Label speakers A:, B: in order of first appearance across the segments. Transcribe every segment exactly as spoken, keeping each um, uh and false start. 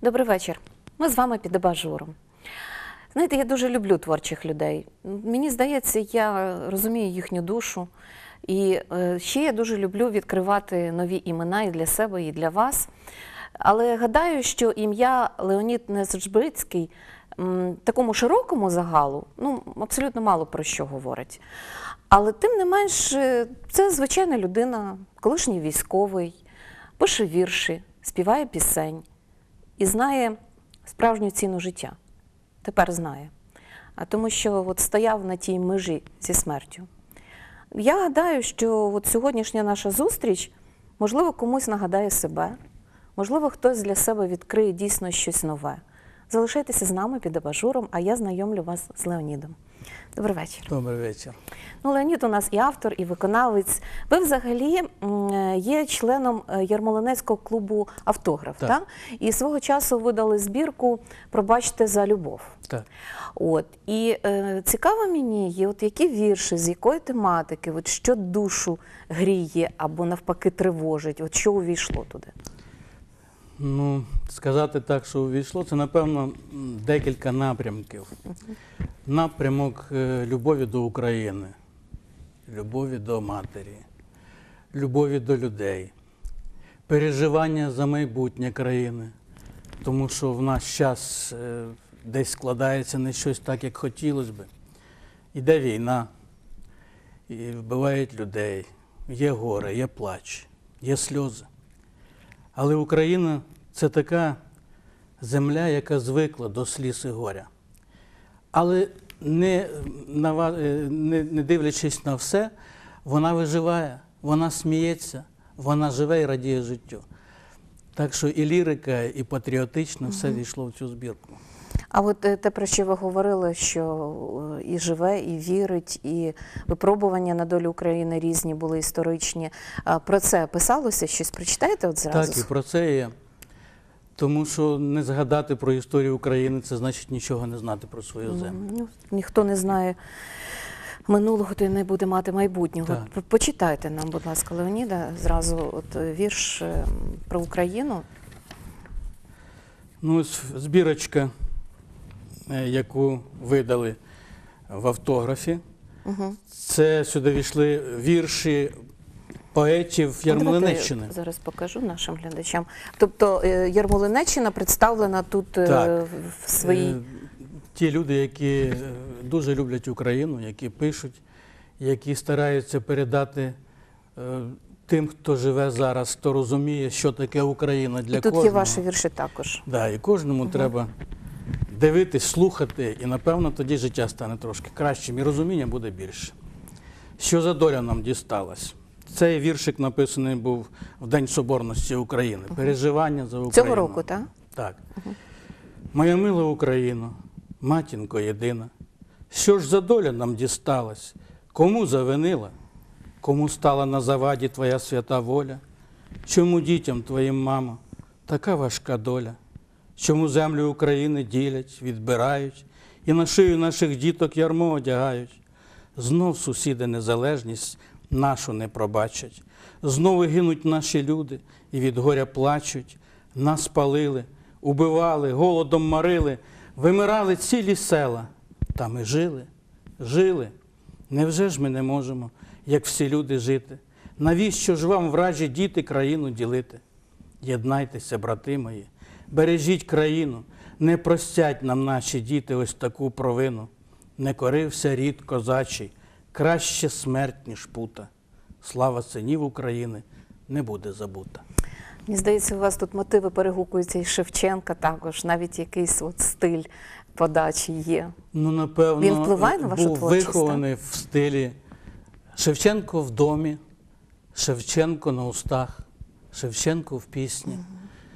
A: Добрий вечір. Ми з вами під абажуром. Знаєте, я дуже люблю творчих людей. Мені здається, я розумію їхню душу. І ще я дуже люблю відкривати нові імена і для себе, і для вас. Але гадаю, що ім'я Леонід Несжбицький такому широкому загалу, ну, абсолютно мало про що говорить. Але тим не менш, це звичайна людина, колишній військовий, пише вірші, співає пісень і знає справжню ціну життя. Тепер знає. А тому що от стояв на тій межі зі смертю. Я гадаю, що от сьогоднішня наша зустріч, можливо, комусь нагадає себе, можливо, хтось для себе відкриє дійсно щось нове. Залишайтеся з нами під абажуром, а я знайомлю вас з Леонідом. Добрий вечір.
B: Добрий вечір.
A: Ну, Леонід у нас і автор, і виконавець. Ви взагалі є членом Ярмолинецького клубу «Автограф», так? Так? І свого часу видали збірку «Пробачте за любов».
B: Так.
A: От. І е, цікаво мені, є от які вірші, з якої тематики, от що душу гріє або навпаки тривожить, от що увійшло туди?
B: Ну, сказати так, що увійшло, це, напевно, декілька напрямків. Uh-huh. Напрямок любові до України, любові до матері, любові до людей, переживання за майбутнє країни, тому що в наш час десь складається не щось так, як хотілося б. Іде війна, і вбивають людей, є горе, є плач, є сльози. Але Україна – це така земля, яка звикла до сліз і горя. Але не, не, не дивлячись на все, вона виживає, вона сміється, вона живе і радіє життю. Так що і лірика, і патріотично все війшло в цю збірку.
A: А от те, про що ви говорили, що і живе, і вірить, і випробування на долю України різні були історичні. Про це писалося щось? Прочитаєте от зразу?
B: Так, і про це є. Тому що не згадати про історію України – це значить нічого не знати про свою землю.
A: Ну, ніхто не знає минулого, то й не буде мати майбутнього. Так. Почитайте нам, будь ласка, Леоніда, зразу от вірш про Україну.
B: Ну, ось збірочка, яку видали в «Автографі». Угу. Це сюди війшли вірші поетів Ярмолинеччини.
A: Я зараз покажу нашим глядачам. Тобто Ярмолинеччина представлена тут
B: так.
A: в своїй...
B: Ті люди, які дуже люблять Україну, які пишуть, які стараються передати тим, хто живе зараз, хто розуміє, що таке Україна для
A: і тут
B: кожного.
A: Є ваші вірші також.
B: Так, да, і кожному угу. треба дивитись, слухати, і, напевно, тоді життя стане трошки кращим, і розуміння буде більше. Що за доля нам дісталась? Цей віршик написаний був в День Соборності України. Угу. Переживання за Україну.
A: Цього року, так?
B: Так. Угу. Моя мила Україно, матінко єдина, що ж за доля нам дісталась? Кому завинила? Кому стала на заваді твоя свята воля? Чому дітям твоїм, мамо, така важка доля? Чому землю України ділять, відбирають і на шию наших діток ярмо одягають? Знов сусіди незалежність нашу не пробачать. Знову гинуть наші люди і від горя плачуть. Нас палили, убивали, голодом марили, вимирали цілі села. Та ми жили, жили. Невже ж ми не можемо, як всі люди, жити? Навіщо ж вам, вражі діти, країну ділити? Єднайтеся, брати мої, бережіть країну, не простять нам наші діти ось таку провину. Не корився рід козачий, краще смерть, ніж пута. Слава синів України не буде забута.
A: Мені здається, у вас тут мотиви перегукуються і Шевченка також, навіть якийсь от стиль подачі є.
B: Ну, напевно,
A: він впливає на вашу
B: був
A: творчість,
B: вихований в стилі Шевченко в домі, Шевченко на устах, Шевченко в пісні. Угу.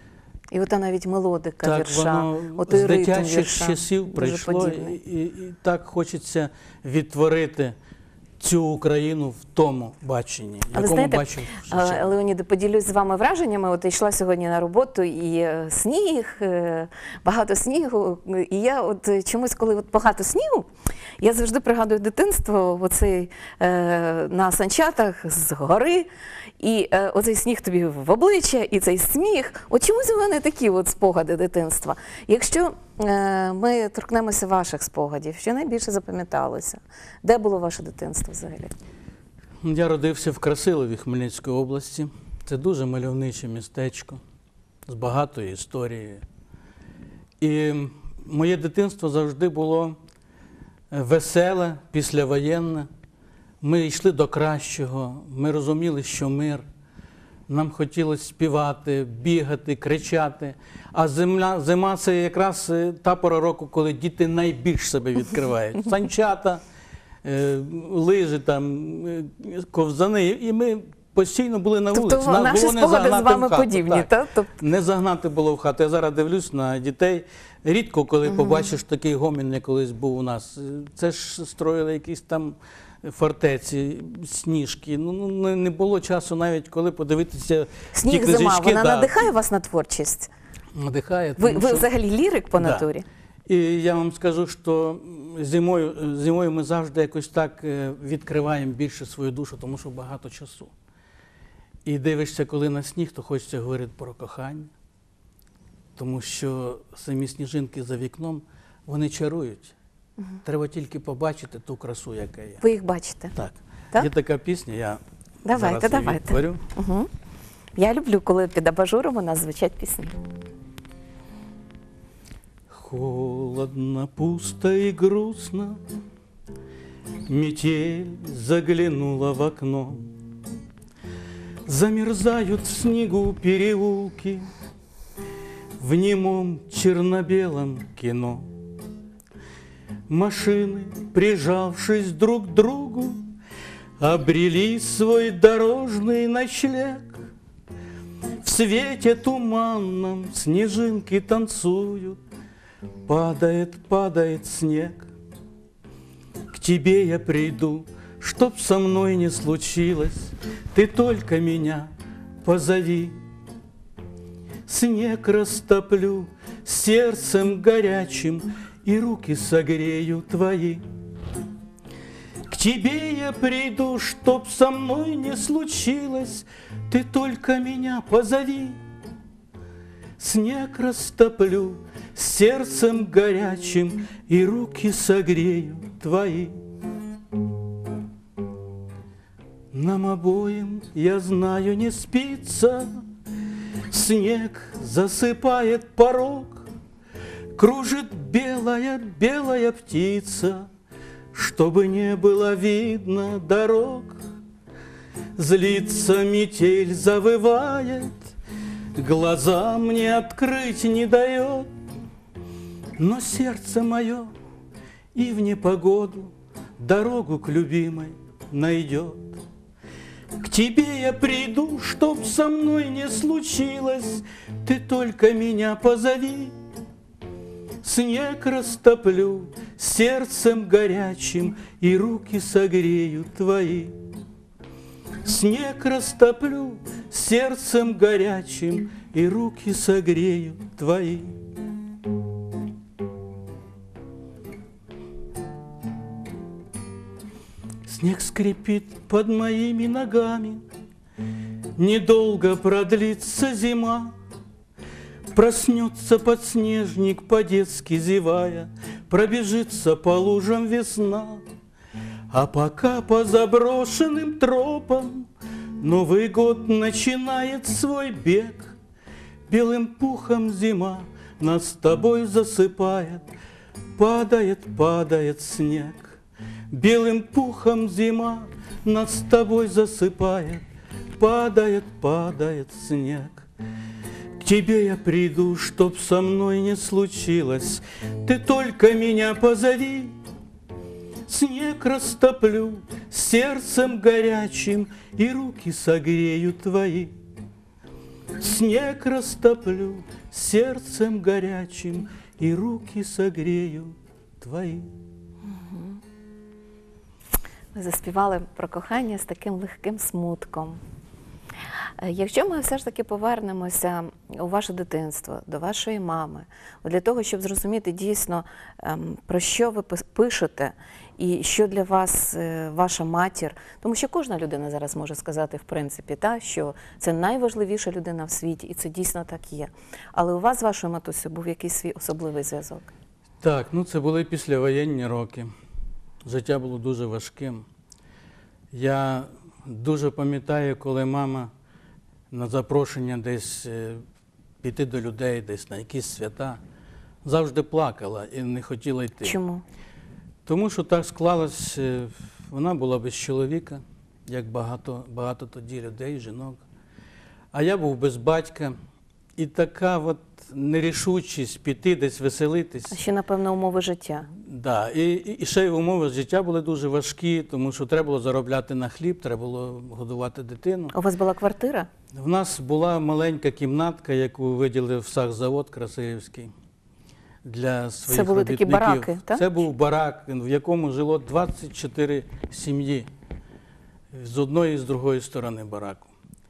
A: І ота навіть мелодика
B: так,
A: вірша,
B: воно з дитячих часів прийшло, і, і, і так хочеться відтворити цю Україну в тому баченні,
A: але,
B: якому
A: знаєте,
B: бачив Шевченко.
A: Леоніде, поділюсь з вами враженнями. От йшла сьогодні на роботу, і сніг, багато снігу. І я от чомусь, коли от багато снігу, я завжди пригадую дитинство, оцей, е, на санчатах з гори. і е, оцей сніг тобі в обличчя, і цей сміх. От чомусь у мене такі от спогади дитинства. Якщо е, ми торкнемося ваших спогадів, що найбільше запам'яталося? Де було ваше дитинство взагалі?
B: Я родився в Красилові Хмельницької області. Це дуже мальовниче містечко з багатою історією. І моє дитинство завжди було веселе, післявоєнне. Ми йшли до кращого, ми розуміли, що мир. Нам хотілося співати, бігати, кричати. А зима, зима – це якраз та пора року, коли діти найбільш себе відкривають. Санчата, лижі, там, ковзани. І ми постійно були на вулиці.
A: Тобто
B: Нас
A: наші
B: було не
A: спогади з
B: загнати
A: вами
B: в хату.
A: подібні,
B: Так.
A: так? Тобто...
B: Не загнати було в хату. Я зараз дивлюсь на дітей. Рідко, коли угу. побачиш такий гомін, як колись був у нас. Це ж строїли якісь там фортеці, сніжки. Ну, не було часу навіть, коли подивитися
A: Сніг,
B: ті книжечки.
A: зима, вона
B: да.
A: надихає вас на творчість?
B: Надихає.
A: Ви,
B: тому
A: ви
B: що...
A: взагалі лірик по
B: да.
A: натурі?
B: І я вам скажу, що зимою, зимою ми завжди якось так відкриваємо більше свою душу, тому що багато часу. І дивишся, коли на сніг, то хочеться говорити про кохання. Тому що самі сніжинки за вікном, вони чарують. Угу. Треба тільки побачити ту красу, яка є.
A: Ви їх бачите?
B: Так.
A: Так?
B: Є така пісня, я
A: давайте,
B: зараз її відтворю.
A: Угу. Я люблю, коли під абажуром у нас звучать пісні.
B: Холодно, пусто и грустно, метель заглянула в окно. Замерзают в снегу переулки в немом черно-белом кино. Машины, прижавшись друг к другу, обрели свой дорожный ночлег. В свете туманном снежинки танцуют, падает, падает снег. К тебе я приду, чтоб со мной не случилось, ты только меня позови. Снег растоплю сердцем горячим, и руки согрею твои. К тебе я приду, чтоб со мной не случилось, ты только меня позови. Снег растоплю сердцем горячим, и руки согрею твои. Нам обоим, я знаю, не спится, снег засыпает порог, кружит белая, белая птица, чтобы не было видно дорог. Злится метель, завывает, глаза мне открыть не дает, но сердце мое и в непогоду дорогу к любимой найдет. К тебе я приду, чтоб со мной не случилось, ты только меня позови. Снег растоплю сердцем горячим, и руки согрею твои. Снег растоплю сердцем горячим, и руки согрею твои. Снег скрипит под моими ногами, недолго продлится зима. Проснется подснежник, по-детски зевая, пробежится по лужам весна. А пока по заброшенным тропам Новый год начинает свой бег, белым пухом зима нас с тобой засыпает, падает, падает снег. Белым пухом зима нас с тобой засыпает, падает, падает снег. К тебе я приду, чтоб со мной не случилось, ты только меня позови. Снег растоплю сердцем горячим, и руки согрею твои. Снег растоплю сердцем горячим, и руки согрею твои.
A: Ви заспівали про кохання з таким легким смутком. Е, Якщо ми все ж таки повернемося у ваше дитинство, до вашої мами, для того, щоб зрозуміти дійсно, ем, про що ви пис- пишете і що для вас е, ваша матір, тому що кожна людина зараз може сказати, в принципі, та, що це найважливіша людина в світі, і це дійсно так є. Але у вас з вашою матусею був якийсь свій особливий зв'язок?
B: Так, ну це були післявоєнні роки. Життя було дуже важким. Я дуже пам'ятаю, коли мама на запрошення десь е, піти до людей, десь на якісь свята, завжди плакала і не хотіла йти.
A: Чому?
B: Тому що так склалось, е, вона була без чоловіка, як багато, багато тоді людей, жінок. А я був без батька. І така от нерішучість піти десь веселитись.
A: А ще, напевно, умови життя.
B: Да, і, і і ще й умови життя були дуже важкі, тому що треба було заробляти на хліб, треба було годувати дитину.
A: У вас була квартира?
B: В нас була маленька кімнатка, яку виділив сахзавод Красилівський для своїх
A: Це були такі
B: робітників.
A: бараки, так?
B: Це був барак, в якому жило двадцять чотири сім'ї з одної і з другої сторони бараку.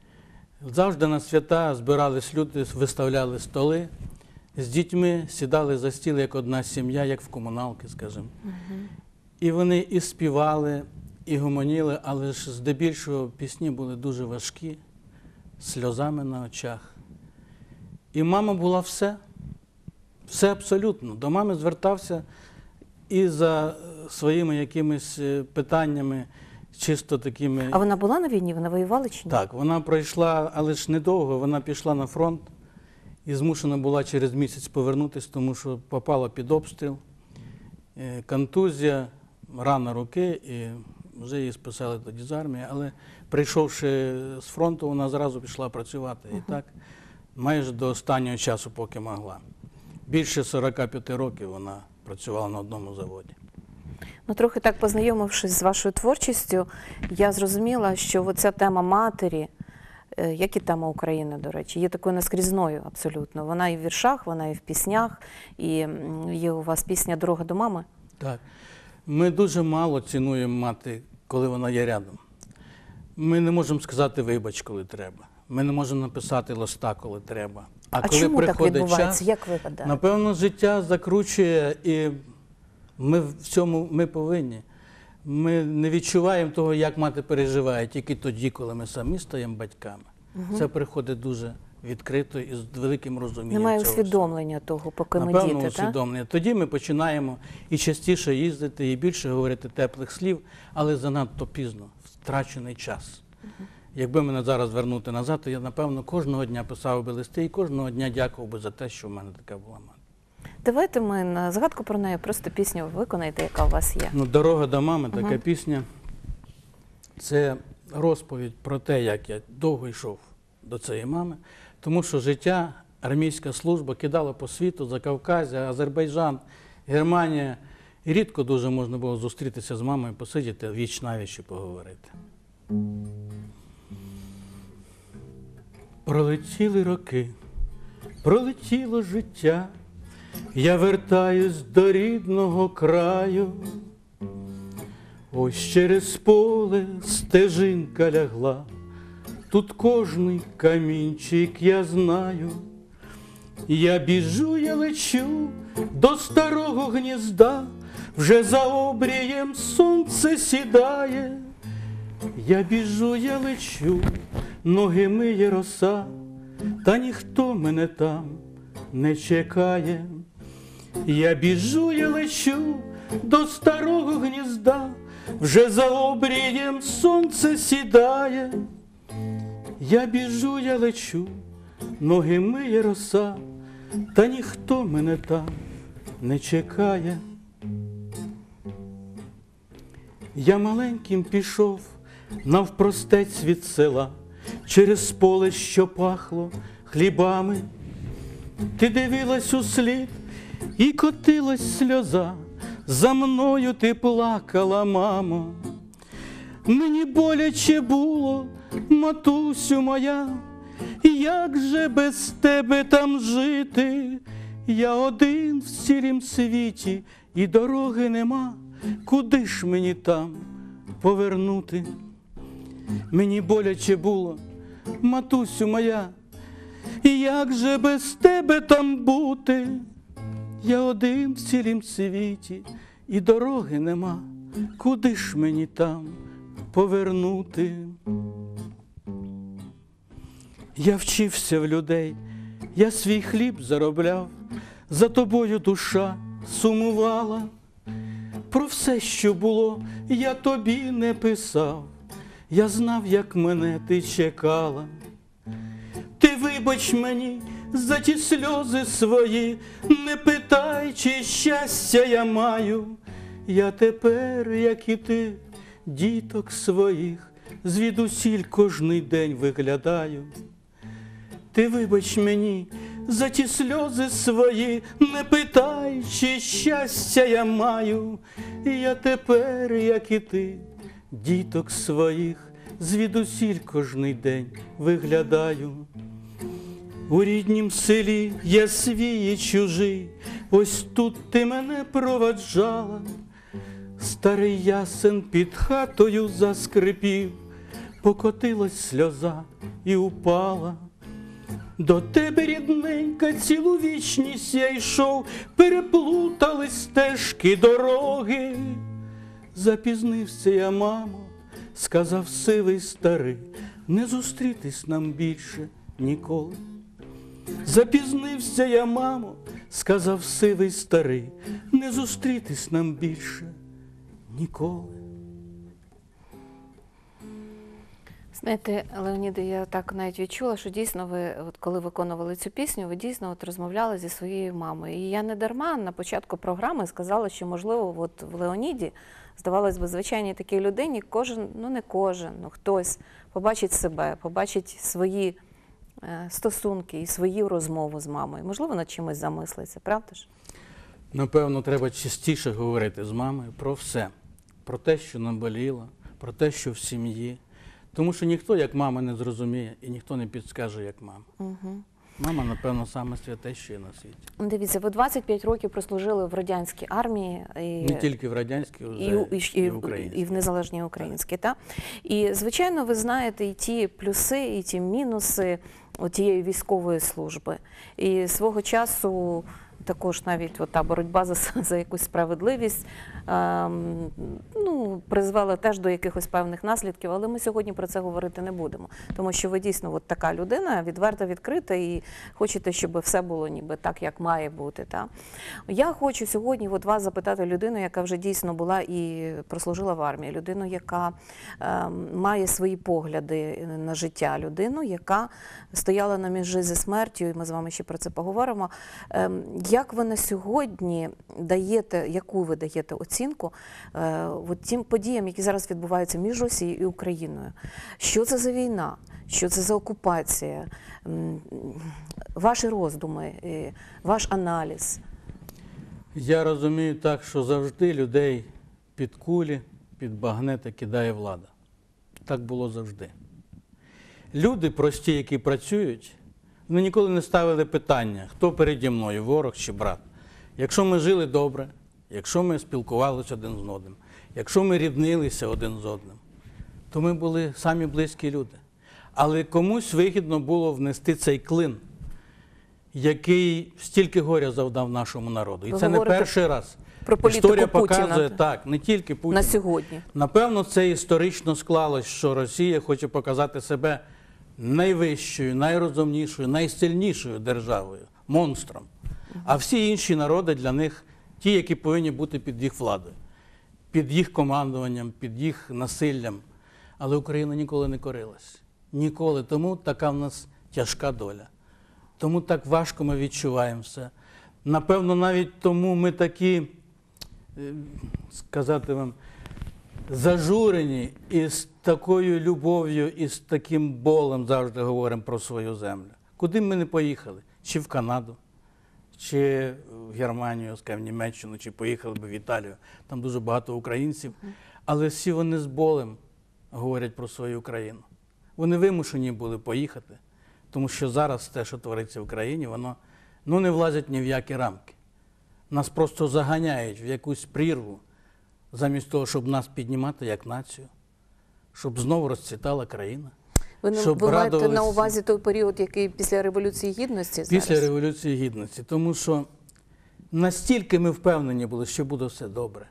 B: Завжди на свята збирались люди, виставляли столи з дітьми, сідали за стіл як одна сім'я, як в комуналки, скажімо. Угу. І вони і співали, і гомоніли, але ж здебільшого пісні були дуже важкі, з сльозами на очах. І мама була все, все абсолютно. До мами звертався і за своїми якимись питаннями, чисто такими.
A: А вона була на війні? Вона воювала чи ні?
B: Так, вона пройшла, але ж недовго, вона пішла на фронт і змушена була через місяць повернутися, тому що попала під обстріл, е, контузія, рана руки, і вже її списали тоді з армії, але прийшовши з фронту, вона зразу пішла працювати. І так, майже до останнього часу, поки могла. Більше сорока п'яти років вона працювала на одному заводі.
A: Ну, трохи так познайомившись з вашою творчістю, я зрозуміла, що оця тема матері, е, як і тема України, до речі, є такою наскрізною абсолютно. Вона і в віршах, вона і в піснях, і м, є у вас пісня «Дорога до мами».
B: Так. Ми дуже мало цінуємо мати, коли вона є рядом. Ми не можемо сказати «вибач», коли треба. Ми не можемо написати листа, коли треба. А,
A: А
B: коли
A: чому так
B: приходить
A: відбувається?
B: час,
A: Як ви гадаєте?
B: напевно, життя закручує, і ми в цьому ми повинні. Ми не відчуваємо того, як мати переживає, тільки тоді, коли ми самі стаємо батьками. Угу. Це приходить дуже відкрито і з великим розумінням.
A: Немає
B: цього
A: усвідомлення того, поки ми
B: Напевно,
A: діти,
B: усвідомлення. Тоді ми починаємо і частіше їздити, і більше говорити теплих слів, але занадто пізно, втрачений час. Угу. Якби мене зараз вернути назад, то я, напевно, кожного дня писав би листи і кожного дня дякував би за те, що в мене така була мати.
A: Давайте ми на згадку про неї просто пісню виконайте, яка у вас є.
B: Ну, «Дорога до мами», така
A: Угу.
B: пісня, це розповідь про те, як я довго йшов до цієї мами, тому що життя, армійська служба кидала по світу, Закавказя, Азербайджан, Германія, і рідко дуже можна було зустрітися з мамою, посидіти, віч-навіч і поговорити. Пролетіли роки, пролетіло життя, я вертаюсь до рідного краю. Ось через поле стежинка лягла, тут кожний камінчик я знаю. Я біжу, я лечу до старого гнізда, вже за обрієм сонце сідає. Я біжу, я лечу, ноги миє роса, та ніхто мене там не чекає. Я біжу, я лечу до старого гнізда, вже за обрієм сонце сідає. Я біжу, я лечу, ноги миє роса, та ніхто мене там не чекає. Я маленьким пішов навпростець від села, через поле, що пахло хлібами. Ти дивилась у слід і котилась сльоза, за мною ти плакала, мамо. Мені боляче було, матусю моя, як же без тебе там жити? Я один в цілім світі, і дороги нема, куди ж мені там повернути? Мені боляче було, матусю моя, і як же без тебе там бути? Я один в цілім світі, і дороги нема, куди ж мені там повернути? Я вчився в людей, я свій хліб заробляв, за тобою душа сумувала. Про все, що було, я тобі не писав, я знав, як мене ти чекала. Ти вибач мені за ті сльози свої, не питай, чи щастя я маю. Я тепер, як і ти, діток своїх звідусіль кожний день виглядаю. Ти вибач мені за ті сльози свої, не питай, чи щастя я маю. Я тепер, як і ти, діток своїх звідусіль кожний день виглядаю. У ріднім селі я свій і чужий, ось тут ти мене проваджала. Старий ясен під хатою заскрипів, покотилась сльоза і упала. До тебе, рідненька, цілу вічність я йшов, переплутались стежки дороги. Запізнився я, мамо, сказав сивий старий, не зустрітись нам більше ніколи. Запізнився я, мамо, сказав сивий старий, не зустрітись нам більше ніколи.
A: Знаєте, Леоніде, я так навіть відчула, що дійсно ви, от коли виконували цю пісню, ви дійсно от розмовляли зі своєю мамою. І я не дарма на початку програми сказала, що, можливо, от в Леоніді, здавалось би, звичайній такій людині, кожен, ну не кожен, ну хтось побачить себе, побачить свої е, стосунки і свою розмову з мамою. Можливо, над чимось замислиться, правда ж?
B: Напевно, треба частіше говорити з мамою про все. Про те, що наболіло, про те, що в сім'ї. Тому що ніхто, як мама, не зрозуміє і ніхто не підскаже, як мама.
A: Угу.
B: Мама, напевно, саме святе, що є на світі.
A: Дивіться, ви двадцять п'ять років прослужили в радянській армії. І...
B: Не тільки в радянській,
A: І,
B: вже
A: і, і,
B: і в українській.
A: і в незалежній українській. Так? І, звичайно, ви знаєте і ті плюси, і ті мінуси тієї військової служби. І свого часу також навіть от та боротьба за, за якусь справедливість ем, ну, призвела теж до якихось певних наслідків, але ми сьогодні про це говорити не будемо. Тому що ви дійсно от така людина, відверта, відкрита, і хочете, щоб все було ніби так, як має бути. Та? Я хочу сьогодні от вас запитати людину, яка вже дійсно була і прослужила в армії, людину, яка ем, має свої погляди на життя, людину, яка стояла на межі зі смертю, і ми з вами ще про це поговоримо. Ем, Як ви на сьогодні даєте, яку ви даєте оцінку е, от тим подіям, які зараз відбуваються між Росією і Україною? Що це за війна? Що це за окупація? М, Ваші роздуми, е, ваш аналіз?
B: Я розумію так, що завжди людей під кулі, під багнети кидає влада. Так було завжди. Люди прості, які працюють, ми ніколи не ставили питання, хто переді мною, ворог чи брат. Якщо ми жили добре, якщо ми спілкувалися один з одним, якщо ми ріднилися один з одним, то ми були самі близькі люди. Але комусь вигідно було внести цей клин, який стільки горя завдав нашому народу. І
A: Ви
B: це не
A: говорите
B: перший раз.
A: про політику
B: Історія
A: Путіна.
B: показує, так, не тільки Путіна.
A: На сьогодні.
B: Напевно, це історично склалось, що Росія хоче показати себе найвищою, найрозумнішою, найсильнішою державою, монстром. А всі інші народи для них ті, які повинні бути під їх владою, під їх командуванням, під їх насиллям. Але Україна ніколи не корилась. Ніколи. Тому така в нас тяжка доля. Тому так важко ми відчуваємо все. Напевно, навіть тому ми такі, сказати вам, зажурені і з такою любов'ю, і з таким болем завжди говоримо про свою землю. Куди б ми не поїхали? Чи в Канаду, чи в Германію, скажімо, в Німеччину, чи поїхали б в Італію. Там дуже багато українців. Але всі вони з болем говорять про свою країну. Вони вимушені були поїхати, тому що зараз те, що твориться в країні, воно ну, не влазить ні в які рамки. Нас просто заганяють в якусь прірву, замість того, щоб нас піднімати як націю, щоб знову розцвітала країна.
A: Ви, не-
B: щоб
A: ви маєте
B: радувались
A: на увазі той період, який після Революції Гідності зараз?
B: після Революції Гідності. Тому що настільки ми впевнені були, що буде все добре,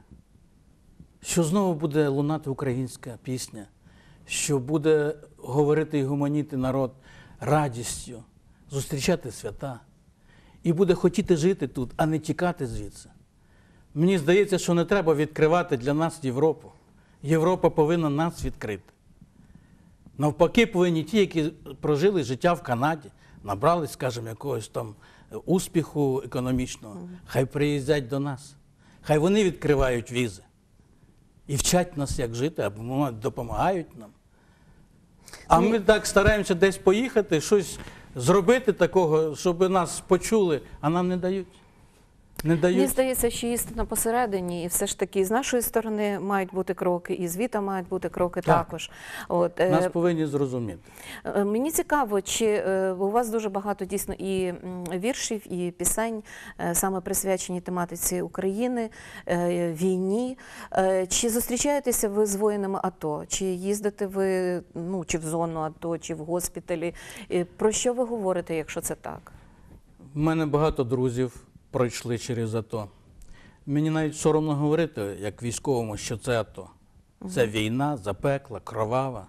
B: що знову буде лунати українська пісня, що буде говорити і гомоніти народ радістю, зустрічати свята, і буде хотіти жити тут, а не тікати звідси. Мені здається, що не треба відкривати для нас Європу. Європа повинна нас відкрити. Навпаки, повинні ті, які прожили життя в Канаді, набрали, скажімо, якогось там успіху економічного, хай приїздять до нас. Хай вони відкривають візи і вчать нас, як жити, або допомагають нам. А ми так стараємося десь поїхати, щось зробити такого, щоб нас почули, а нам не дають. Не дають.
A: Мені здається, що істина посередині, і все ж таки з нашої сторони мають бути кроки, і звідти мають бути кроки
B: Так.
A: також. От, е,
B: Нас повинні зрозуміти.
A: Е, Мені цікаво, чи е, у вас дуже багато дійсно і м, віршів, і пісень, е, саме присвячені тематиці України, е, війні. Е, Чи зустрічаєтеся ви з воїнами АТО? Чи їздите ви, ну, чи в зону АТО, чи в госпіталі? Е, Про що ви говорите, якщо це так?
B: У мене багато друзів пройшли через АТО. Мені навіть соромно говорити, як військовому, що це АТО. Це війна, запекла, кровава.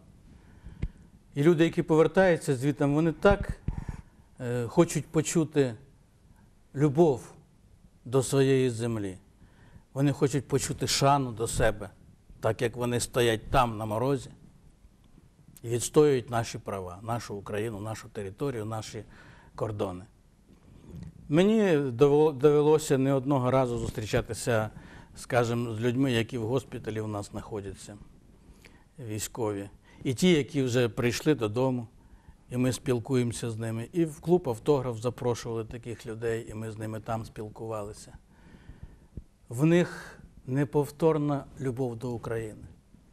B: І люди, які повертаються звідти, вони так е, хочуть почути любов до своєї землі. Вони хочуть почути шану до себе, так як вони стоять там, на морозі, і відстоюють наші права, нашу Україну, нашу територію, наші кордони. Мені довелося не одного разу зустрічатися, скажімо, з людьми, які в госпіталі у нас знаходяться, військові. І ті, які вже прийшли додому, і ми спілкуємося з ними. І в клуб «Автограф» запрошували таких людей, і ми з ними там спілкувалися. В них неповторна любов до України.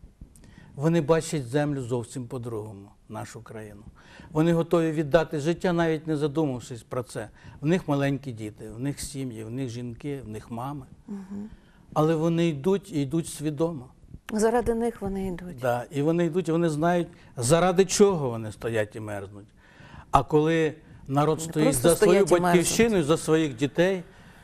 B: Вони бачать землю зовсім по-другому, нашу країну. Вони готові віддати життя, навіть не задумавшись про це. В них маленькі діти, в них сім'ї, в них жінки, в них мами. Угу. Але вони йдуть і йдуть свідомо.
A: Заради них вони йдуть.
B: Да, і вони йдуть, і вони знають, заради чого вони стоять і мерзнуть. А коли народ
A: Не
B: стоїть
A: просто
B: за свою
A: стоять і
B: батьківщину,
A: мерзнуть.
B: за своїх дітей,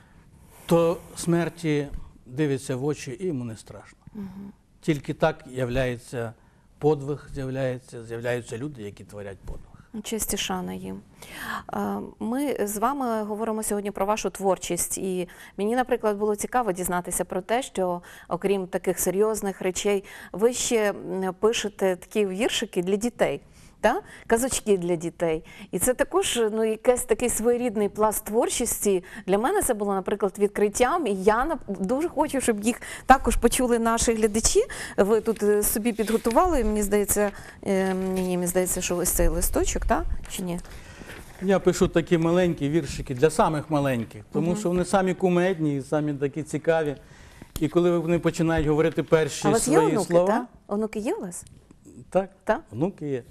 B: то смерті дивиться в очі і йому не страшно. Угу. Тільки так з'являється подвиг, з'являється, з'являються люди, які творять подвиг.
A: Честь і шана їм. А, Ми з вами говоримо сьогодні про вашу творчість. І мені, наприклад, було цікаво дізнатися про те, що, окрім таких серйозних речей, ви ще м, пишете такі віршики для дітей. Та? Казочки для дітей. І це також, ну, якийсь такий своєрідний пласт творчості. Для мене це було, наприклад, відкриттям, і я нап- дуже хочу, щоб їх також почули наші глядачі. Ви тут е, собі підготували, мені здається, е, ні, мені здається, що ось цей листочок, так? Чи ні?
B: Я пишу такі маленькі віршики для самих маленьких, тому угу. що вони самі кумедні і самі такі цікаві. І коли вони починають говорити перші
A: а у вас
B: свої
A: є онуки,
B: слова...
A: так? Онуки є у вас?
B: Так,
A: Так?
B: онуки є.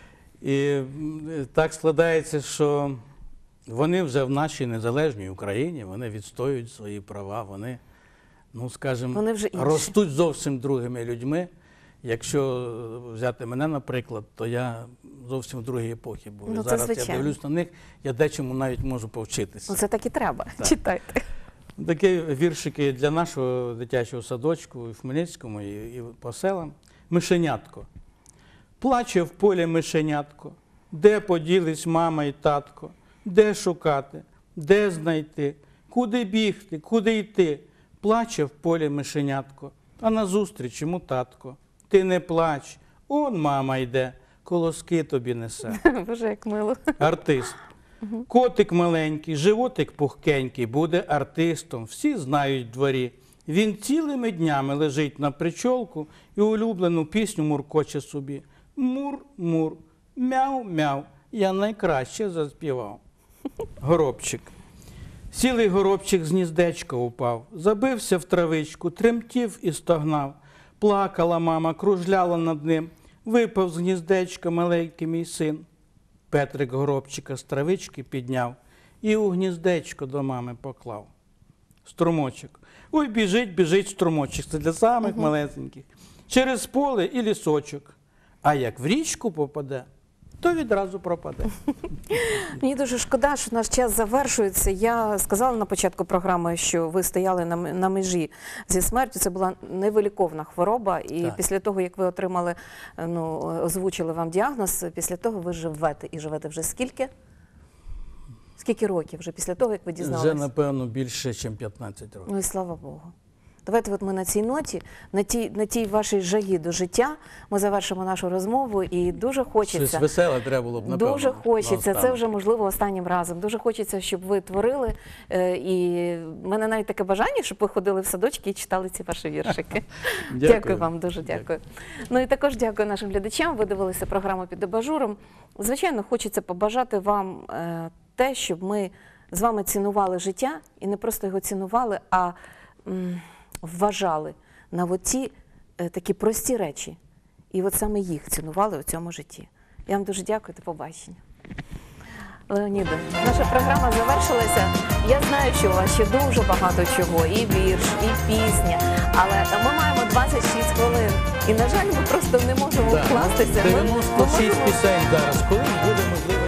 B: І м, так складається, що вони вже в нашій незалежній Україні, вони відстоюють свої права, вони, ну, скажімо,
A: Вони вже інші.
B: ростуть зовсім другими людьми. Якщо взяти мене, наприклад, то я зовсім в другій епохі був.
A: Ну, це
B: зараз
A: звичайно.
B: я дивлюсь на них, я дечому навіть можу повчитися.
A: Ну, це так і треба.
B: Так.
A: Читайте.
B: Такі віршики для нашого дитячого садочку і в Хмельницькому, і, і по селам. Мишенятко. Плаче в полі мишенятко, де поділись мама і татко, де шукати, де знайти, куди бігти, куди йти. Плаче в полі мишенятко, а назустріч йому татко. Ти не плач, он мама йде, колоски тобі несе.
A: Боже, як мило.
B: Артист. Котик маленький, животик пухкенький, буде артистом, всі знають в дворі. Він цілими днями лежить на причолку і улюблену пісню муркоче собі. Мур-мур, мяу-мяу, я найкраще заспівав. Горобчик. Сілий горобчик з гніздечка упав, забився в травичку, тремтів і стогнав. Плакала мама, кружляла над ним, випав з гніздечка маленький мій син. Петрик горобчика з травички підняв і у гніздечко до мами поклав. Струмочок. Ой, біжить, біжить струмочок, це для самих угу. малесеньких. Через поле і лісочок. А як в річку попаде, то відразу пропаде.
A: Мені дуже шкода, що наш час завершується. Я сказала на початку програми, що ви стояли на, м- на межі зі смертю. Це була невиліковна хвороба. І
B: Так.
A: після того, як ви отримали, е, ну, озвучили вам діагноз, після того ви живете. І живете вже скільки? Скільки років вже після того, як ви дізналися?
B: Вже, напевно, більше, ніж п'ятнадцять років.
A: Ну і слава Богу. Давайте от ми на цій ноті, на тій, на тій вашій жагі до життя, ми завершимо нашу розмову і дуже
B: Щось
A: хочеться,
B: веселе треба було б, напевно.
A: дуже хочеться, це
B: наостанок.
A: вже можливо останнім разом, дуже хочеться, щоб ви творили, е, і в мене навіть таке бажання, щоб ви ходили в садочки і читали ці ваші віршики.
B: Дякую.
A: Дякую вам, дуже дякую. Ну і також дякую нашим глядачам, ви дивилися програму «Під абажуром». Звичайно, хочеться побажати вам е, те, щоб ми з вами цінували життя, і не просто його цінували, а м, вважали на оті е, такі прості речі. І от саме їх цінували у цьому житті. Я вам дуже дякую, до побачення. Леоніде, наша програма завершилася. Я знаю, що у вас ще дуже багато чого, і вірш, і пісня, але ми маємо двадцять шість хвилин. І, на жаль, ми просто не можемо
B: Да,
A: вкластися. Ми- ми
B: дев'яносто шість
A: можемо-
B: пісень зараз. Коли буде можливо